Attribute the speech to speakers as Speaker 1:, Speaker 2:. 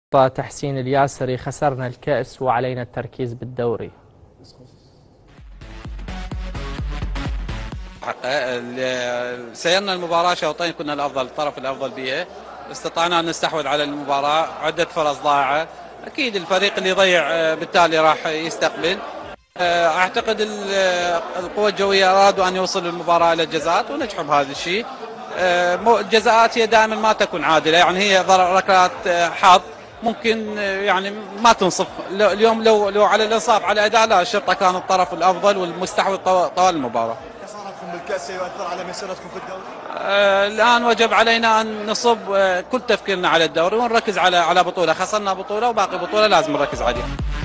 Speaker 1: تحسين الياسري خسرنا الكأس وعلينا التركيز بالدوري.
Speaker 2: سيرنا المباراة شوطين، كنا الطرف الأفضل بها، استطعنا أن نستحوذ على المباراة، عدة فرص ضائعة. أكيد الفريق اللي يضيع بالتالي راح يستقبل. أعتقد القوى الجوية أرادوا أن يوصلوا المباراة إلى الجزاءات ونجحوا بهذا الشيء. الجزاءات هي دائما ما تكون عادلة، يعني هي ركلات حظ، ممكن يعني ما تنصف. اليوم لو على الانصاف على الاداء، لا، الشرطه كان الطرف الافضل والمستحوذ طوال المباراه.
Speaker 3: خسارتكم بالكاس يؤثر على مسيرتكم في الدوري؟
Speaker 2: الان وجب علينا ان نصب كل تفكيرنا على الدوري ونركز على بطوله. خسرنا بطوله وباقي بطوله لازم نركز عليها.